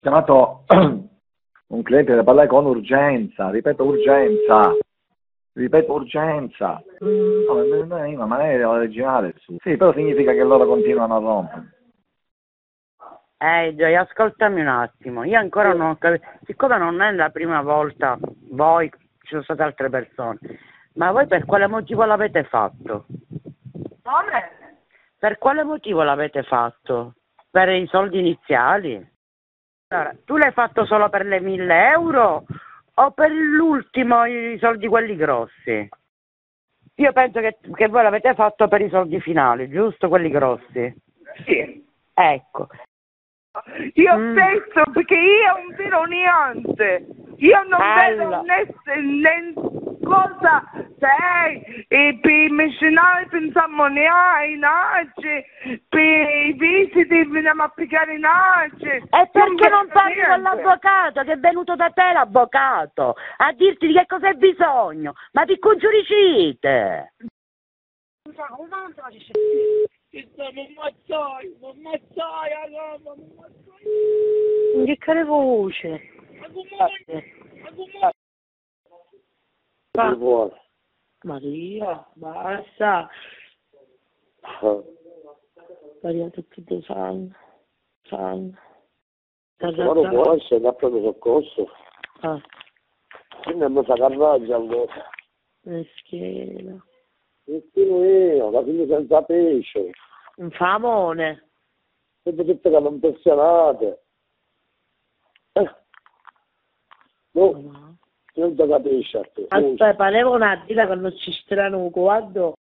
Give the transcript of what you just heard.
chiamato un cliente da parlare con urgenza, ripeto urgenza, No, ma è originale su. Sì, però significa che loro continuano a rompere. Gioia, ascoltami un attimo, io ancora non ho capito, siccome non è la prima volta, voi, ci sono state altre persone, ma voi per quale motivo l'avete fatto? Come? Per quale motivo l'avete fatto? Per i soldi iniziali? Allora, tu l'hai fatto solo per le 1000 euro o per l'ultimo, i soldi quelli grossi? Io penso che voi l'avete fatto per i soldi finali, giusto? Quelli grossi. Sì. Ecco. Io penso perché io è un vero niente. Io non vedo né cosa sei e per i medicinali pensiamo neanche per i visiti veniamo a pigliare neanche. E perché non parli con l'avvocato che è venuto da te l'avvocato a dirti di che cosa hai bisogno? Ma ti congiuricite! Che care voce! Maria, basta! Maria, tutti dei sangue. Ma non può essere da pronto soccorso. Quindi mi fa carraggia allora. Meschino. Meschino io, la figlia senza pesce. Un famone. Sempre tutte che non pensionate. No, non ti capisci a te. Aspetta, pareva una dita che non ci strano guardo.